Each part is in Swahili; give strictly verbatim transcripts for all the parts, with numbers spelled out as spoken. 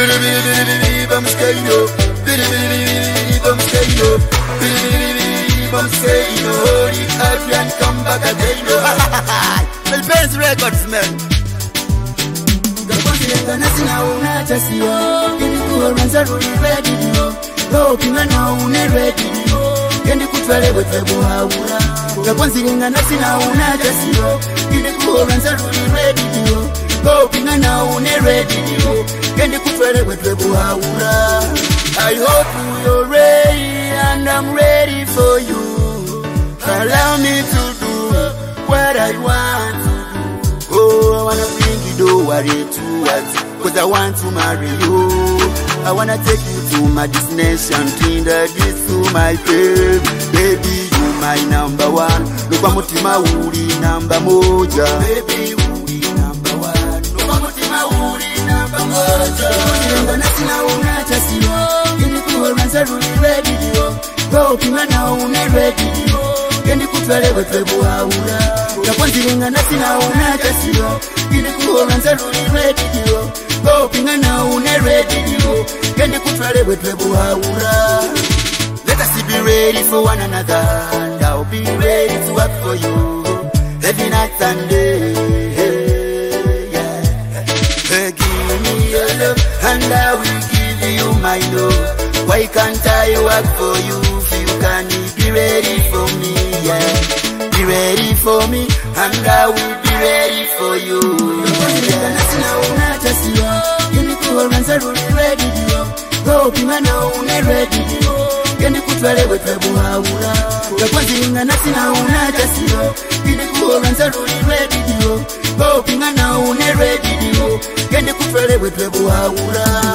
Bili bili bili bili bum skino. Bili bili bili bili bum skino. Bili bili bili bum skino. Holy Adrian come back again. Well, Benz Records, man. Nasina unachasio Kendi kuhoranza ruli ready dio Go pingana une ready dio Kendi kutwale wetwebu haura Kakwanzilinga nasina unachasio Kendi kuhoranza ruli ready dio Go pingana une ready dio Kendi kutwale wetwebu haura I hope you're ready and I'm ready for you. Allow me to do what I want to do. Oh, I wanna bring you to worry too much. Cause I want to marry you. I wanna take you to my destination, introduce to my baby. Baby, you my number one. Look at mutima uri number moja. Baby, uri number one. Look at mutima uri number moja. Nenda nasina unachasio. Kendi kuhoranza ruli ready dio. Go pingana une ready dio. Kendi kutwale wetwebu haura. Kakwanzilinga nasina unachasio. Kendi kuhoranza ruli ready dio. Go pingana une ready dio. Kendi kutwale wetwebu haura. Let us be ready for one another, and I'll be ready to work for you every night and day. Yeah. Hey, give me your love, and I will give you my love. Why can't I work for you if you can be ready for me? Yeah. Be ready for me, and I will be ready for you. Yeah. Go pingana une ready dio. Kendi kutwale wetwebu haura. Kakwanzilinga nasina unachasio. Kendi kuhoranza ruli ready dio. Go pingana une ready dio. Kendi kutwale wetwebu haura.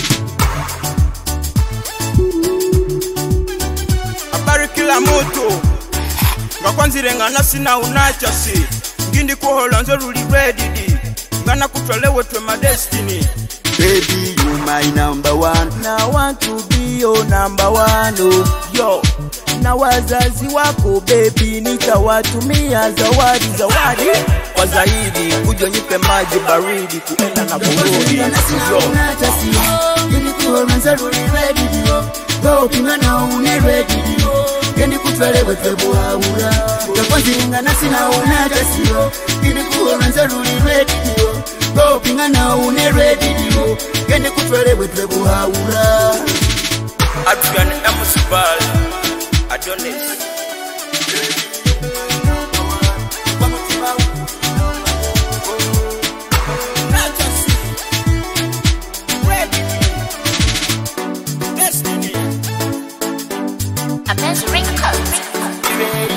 Abari kila moto. Kakwanzilinga nasina unachasi. Kendi kuhoranza ruli ready dio. Ngana kutwale wetwe my destiny. Baby, you my number one. Now I want to be your number one. Oh, yo. Na wazazi wako baby nitawatumia zawadi zawadi kwa zaidi kujo nipe maji baridi kuenda na kurudi. Yo. Kendi kuhoranza ruli ready dio. Go pingana une ready dio. Kendi kutwale wetwebu haura. Kakwanzilinga nasina unachasio. Kendi kuhoranza ruli ready dio. Go pingana une ready dio. Kendi kutwale wetwebu haura. Adrian Emusibal Adonis. A measuring code.